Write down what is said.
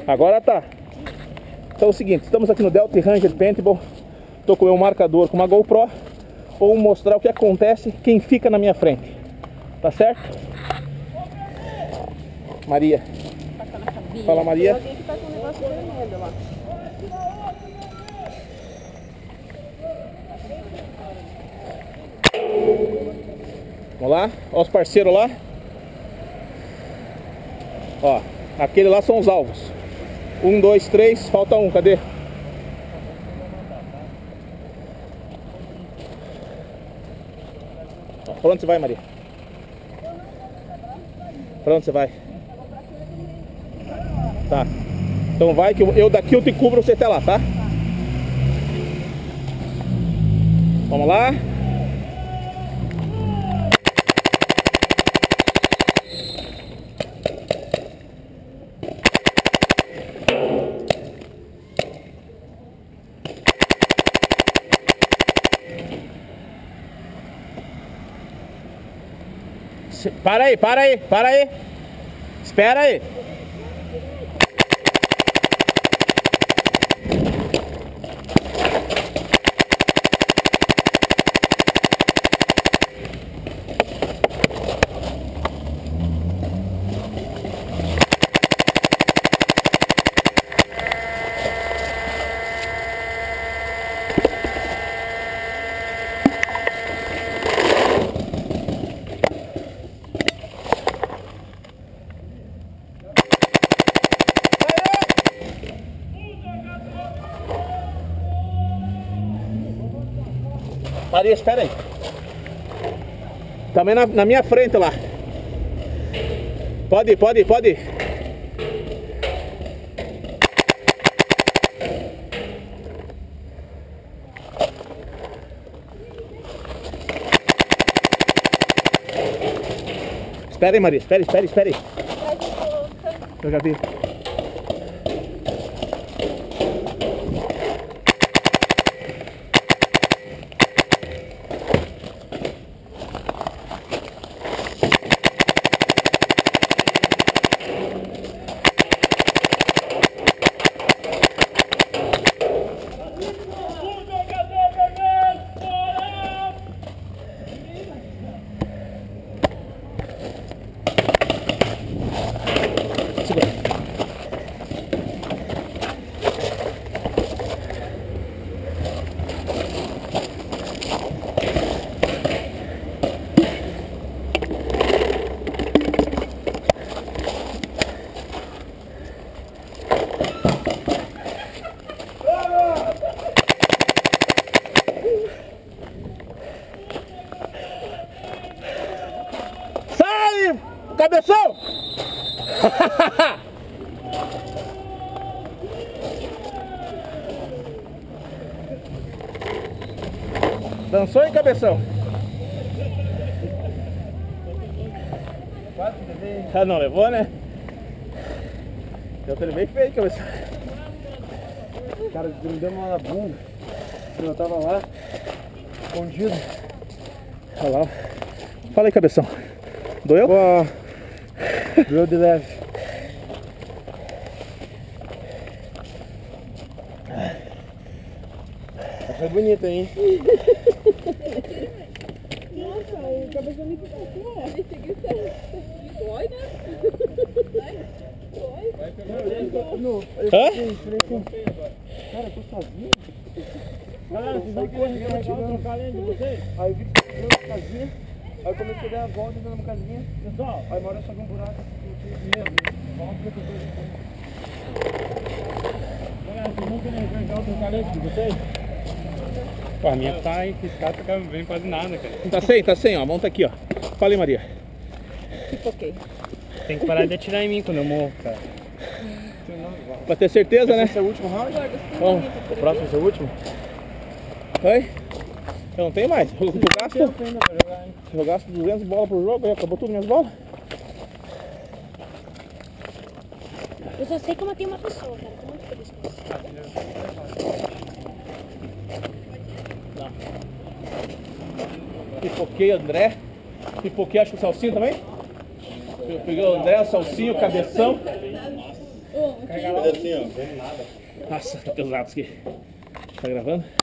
Agora tá. Então é o seguinte, estamos aqui no Delta Ranger Paintball. Tô com o meu marcador com uma GoPro. Vou mostrar o que acontece, quem fica na minha frente. Tá certo? Maria. Fala, Maria. Tem alguém que tá com um negócio vermelho lá. Vamos lá, ó os parceiros lá. Ó, aquele lá são os alvos. 1, 2, 3, falta um, cadê? Ó, pra onde você vai, Maria? Pra onde você vai? Tá. Então vai que eu daqui eu te cubro você até lá, tá? Vamos lá. Para aí, para aí, para aí. Espera aí. Maria, espera aí. Também na minha frente lá. Pode ir, pode ir, pode ir. Espera aí, Maria, espera aí. Eu já vi. Cabeção! Dançou, hein, cabeção? Ah, não levou, né? Eu tô bem feio, cabeção. Cara, me deu uma na bunda. Eu tava lá, escondido. Olha lá. Fala aí, cabeção. Doeu? Pô, doeu de leve. Foi bonito, hein? Nossa, o cabeção me ficou. Ele seguiu certo. Dói, né? Dói. Vai pegar o Hã? Cara, eu tô sozinho. Cara, vocês vão trocar além de vocês? Aí eu vi que você entrou na casinha. Aí eu comecei a dar a volta dentro da casinha. Pessoal, aí uma hora eu só vi um buraco. Volta que eu tô. Galera, vocês não querem arranjar outro calete de vocês? Pô, a minha tá enfiscada, tá bem quase nada, cara. Tá sem, ó. A mão tá aqui, ó. Fala aí, Maria. Pipoquei. Tem que parar de atirar em mim quando eu morro, cara. Pra ter certeza, né? Esse é o último round? Bom, O próximo é o último? Oi? Eu não tenho mais. Tempo ainda pra jogar, hein? Eu gasto 200 bolas por jogo, aí acabou tudo minhas bolas. Eu só sei que eu matei uma pessoa, cara. Tô muito feliz com isso. Pipoquei o André. Pipoquei, acho que o Salsinho também. Eu peguei o André, o Salsinho, o Cabeção. Ô, Carregar lá assim, ó, vendo nada. Nossa, tá pesado isso aqui. Tá gravando?